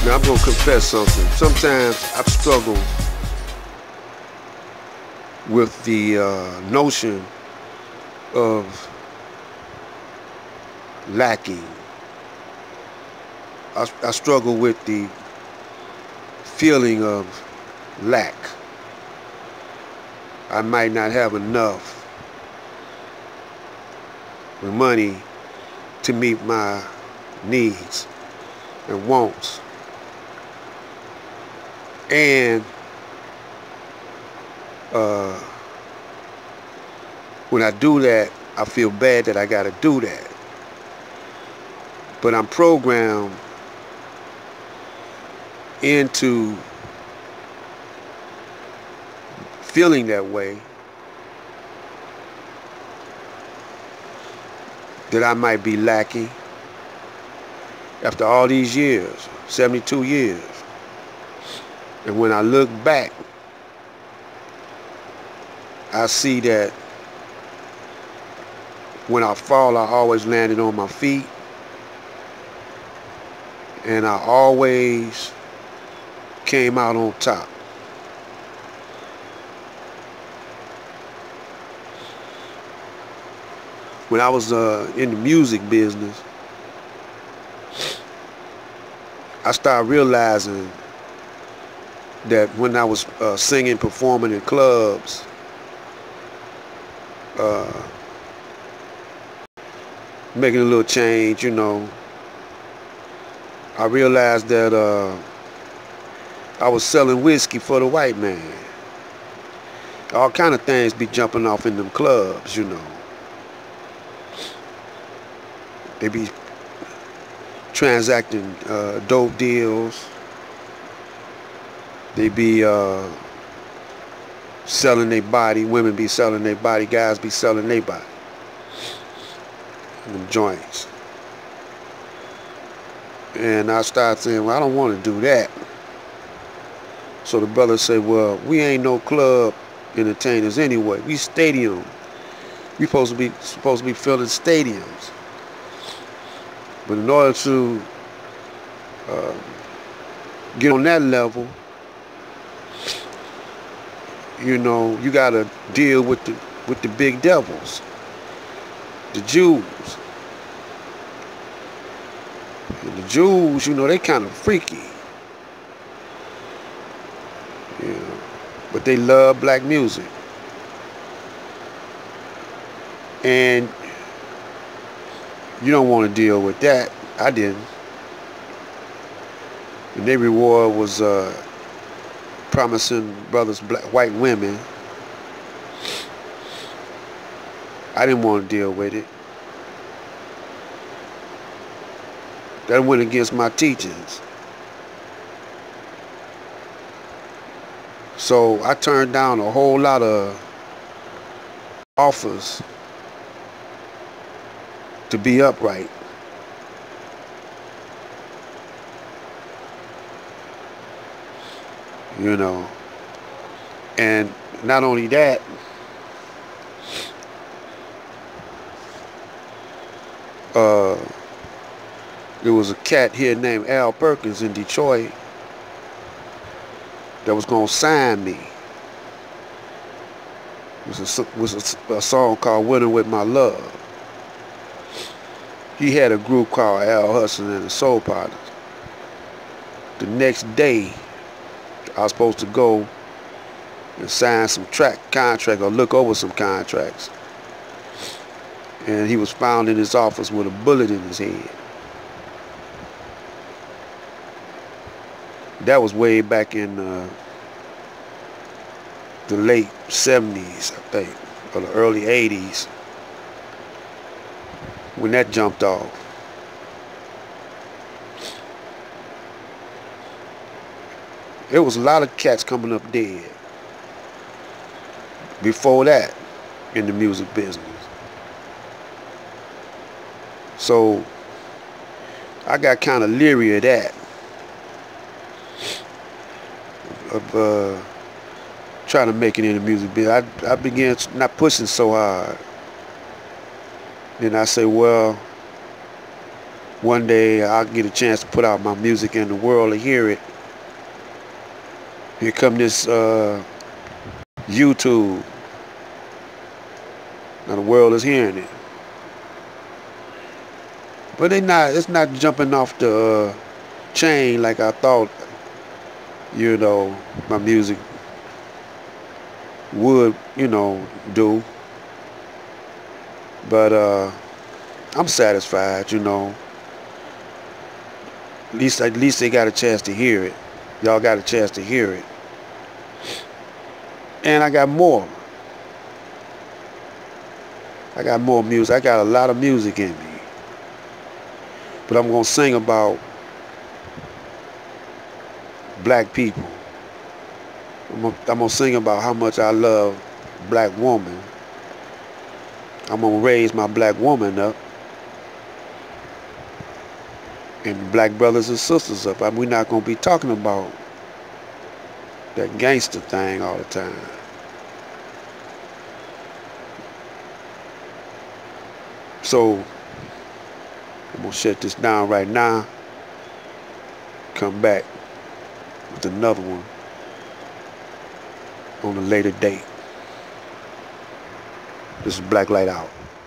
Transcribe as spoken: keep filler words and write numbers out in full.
Now I'm gonna confess something. Sometimes I've struggled with the uh, notion of lacking. I, I struggle with the feeling of lack. I might not have enough money to meet my needs and wants. And uh, when I do that, I feel bad that I got to do that. But I'm programmed into feeling that way, that I might be lacking after all these years, seventy-two years. And when I look back, I see that when I fall, I always landed on my feet. And I always came out on top. When I was uh, in the music business, I started realizing that when I was uh, singing, performing in clubs, uh, making a little change, you know, I realized that uh, I was selling whiskey for the white man. All kind of things be jumping off in them clubs, you know. They be transacting uh, dope deals. They be uh, selling their body. Women be selling their body. Guys be selling their body. In them joints. And I started saying, well, I don't want to do that. So the brother said, well, we ain't no club entertainers anyway. We stadium. We supposed to be supposed to be filling stadiums. But in order to uh, get on that level, you know, you gotta deal with the with the big devils, the Jews. And the Jews, you know, they kind of freaky. You know, but they love black music. And you don't want to deal with that. I didn't. And their reward was uh, promising brothers black, white women. I didn't want to deal with it. That went against my teachings. So I turned down a whole lot of offers to be upright. You know. And not only that, uh, there was a cat here named Al Perkins in Detroit that was gonna sign me. It was a, was a, a song called "Winning with My Love." He had a group called Al Hudson and the Soul Partners. The next day, I was supposed to go and sign some track contract or look over some contracts. And he was found in his office with a bullet in his head. That was way back in uh, the late seventies, I think, or the early eighties, when that jumped off. There was a lot of cats coming up dead before that in the music business. So I got kind of leery of that. Of uh, trying to make it in the music business. I, I began not pushing so hard. Then I say, well, one day I'll get a chance to put out my music in the world to hear it. Here come this uh, YouTube. Now the world is hearing it. But they not, it's not jumping off the uh, chain like I thought, you know, my music would, you know, do. But uh, I'm satisfied, you know. At least, at least they got a chance to hear it. Y'all got a chance to hear it. And I got more. I got more music. I got a lot of music in me. But I'm going to sing about black people. I'm going I'm to sing about how much I love black woman. I'm going to raise my black woman up. And black brothers and sisters up. I mean, we're not going to be talking about that gangster thing all the time. So, I'm going to shut this down right now. Come back with another one on a later date. This is Black Light Out.